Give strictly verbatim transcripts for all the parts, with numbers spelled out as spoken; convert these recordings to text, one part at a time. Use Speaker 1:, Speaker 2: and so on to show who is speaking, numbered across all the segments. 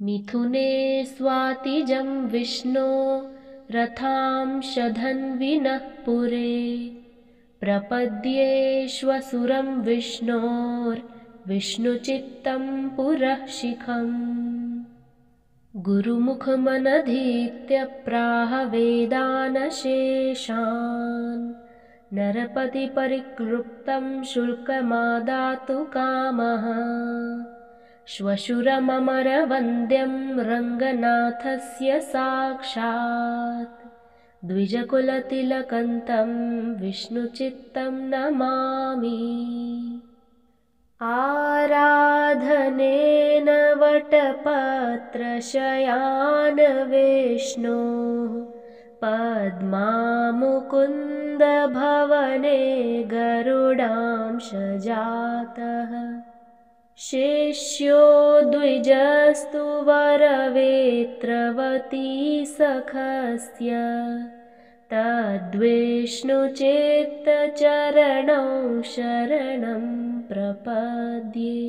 Speaker 1: मिथुने स्वातिजं विष्णो रथांशधन्विनः पुरे प्रपद्येष्वसुरं विष्णोर्विष्णुचित्तं पुरः शिखम् गुरुमुखमनधीत्य प्राह वेदानशेषान् नरपतिपरिक्लृप्तं शुल्कमादातु कामः श्वशुरममरवन्द्यं रङ्गनाथस्य साक्षात् द्विजकुलतिलकन्तं विष्णुचित्तं नमामि। आराधनेन वटपत्रशयान विष्णोः पद्मामुकुन्दभवने गरुडांशजातः शिष्यो द्विजस्तु वरवेत्रवती सखस्य तद्विष्णुचित्तचरणौ शरणं प्रपद्ये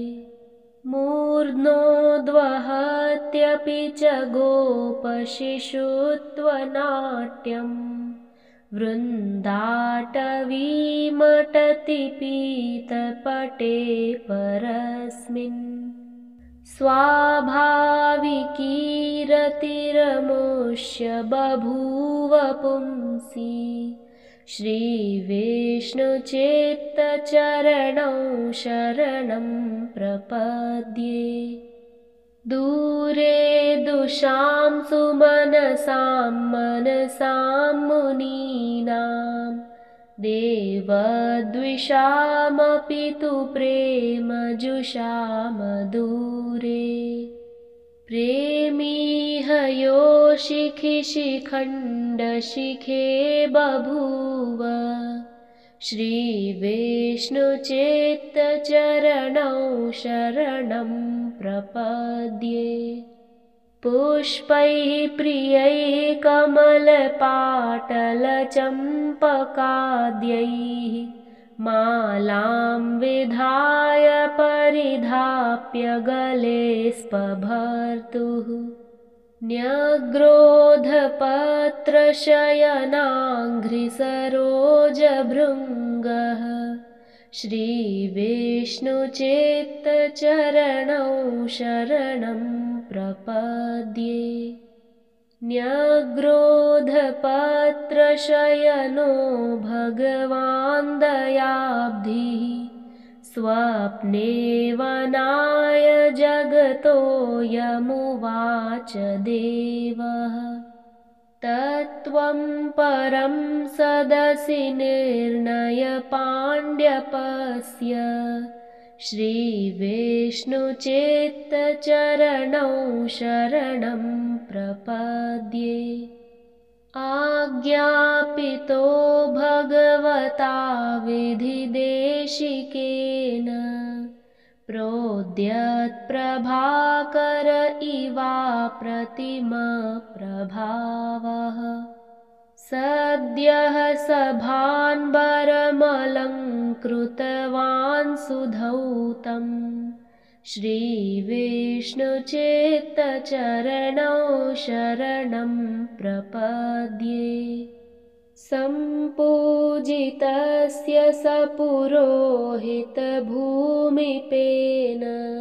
Speaker 1: मूर्ध्नोद्वहत्यपि च गोपशिशुत्वनाट्यं वृन्दाटवीमटति पीतपटे परस्मिन् स्वाभाविकीरतिरमुष्य बभूव पुंसि श्रीविष्णुचित्तचरणौ शरणं प्रपद्ये दूरे दुषां सुमनसां मनसां मुनीनां देवद्विषामपि तु प्रेमजुषाम दूरे प्रेमीह यो शिखिशिखण्डशिखे बभूव श्रीविष्णुचित्तचरणौ शरणं प्रपद्ये पुष्पैः प्रियैः कमलपाटलचम्पकाद्यैः मालां विधाय परिधाप्य गले स्पभर्तुः न्यग्रोधपत्रशयनाङ्घ्रिसरोजभृङ्गः श्रीविष्णुचित्तचरणौ शरणं प्रपद्ये न्यग्रोधपत्रशयनो भगवान् दयाब्धिः स्वप्ने वनाय जगतोऽयमुवाच देवः तत्त्वं परं सदसि निर्णय पाण्ड्यपस्य श्रीविष्णुचित्तचरणौ शरणं प्रपद्ये आज्ञापितो भगवता विधिदेशिकेन प्रोद्यत्प्रभाकर इवाप्रतिमप्रभावः सद्यः सभान्वरमलङ्कृतवान् सुधौतं श्रीविष्णुचित्तचरणौ शरणं प्रपद्ये सम्पूजितस्य स पुरोहितभूमिपेन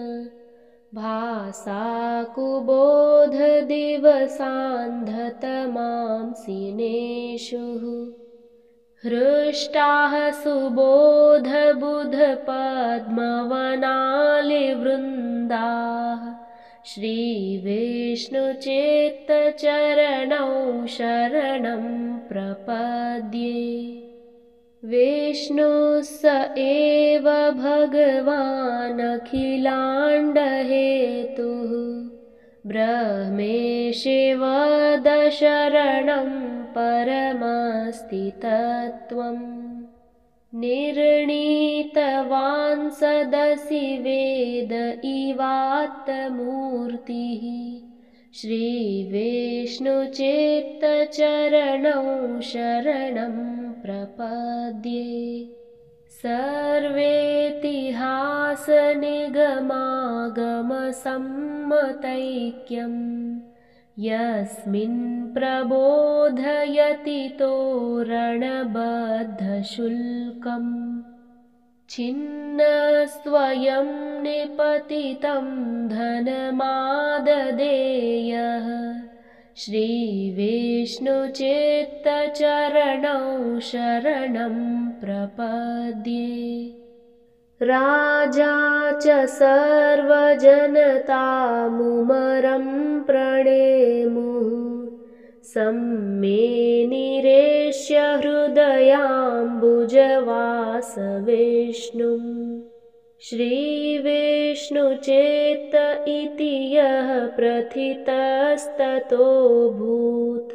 Speaker 1: भासाकुबोधदिवसान्धतमांसिनेषुः हृष्टाः सुबोधबुधपद्मवनालिवृन्दाः श्रीविष्णुचित्तचरणौ शरणं प्रपद्ये विष्णुः स एव भगवानखिलाण्डहेतुः ब्रह्मेशेवदशरणं परमस्ति तत्त्वम् निर्णीतवान् सदसि वेद इवात्मूर्तिः श्रीविष्णुचित्तचरणौ शरणं प्रपद्ये सर्वेतिहासनिगमागमसम्मतैक्यं यस्मिन् प्रबोधयति तोरणबद्धशुल्कम् छिन्नस्त्वयं निपतितं धनमाददेयः श्रीविष्णुचित्तचरणौ शरणं प्रपद्ये। राजा च सर्वजनतामुमरं प्रणेमुः सम्मेनिरेष्य हृदयाम्बुजवासविष्णुम् श्रीविष्णुचेत्त इति यः प्रथितस्ततोऽभूत्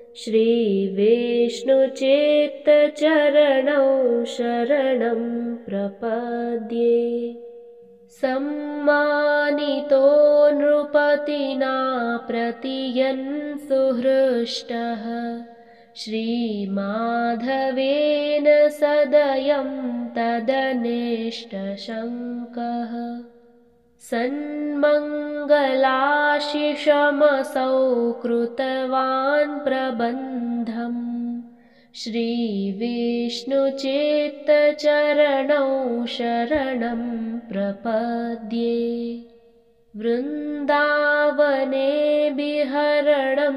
Speaker 1: श्रीविष्णुचित्तचरणौ शरणं प्रपद्ये। सम्मानितो नृपतिना प्रतियन् सुहृष्टः श्रीमाधवेन सदयं तदनिष्टशङ्कः सन्मङ्गलाशिषमसौ कृतवान् प्रबन्धम् श्रीविष्णुचित्तचरणौ शरणं प्रपद्ये। वृन्दावने विहरणं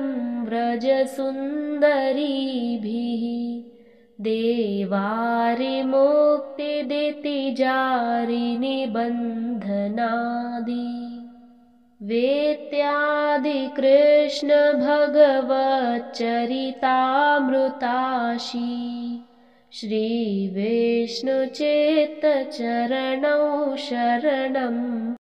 Speaker 1: व्रजसुन्दरीभिः देवारिमुक्तिदितिजारिनिबन्धनादि वेत्यादिकृष्णभगवच्चरितामृताशी श्रीविष्णुचित्तचरणौ शरणं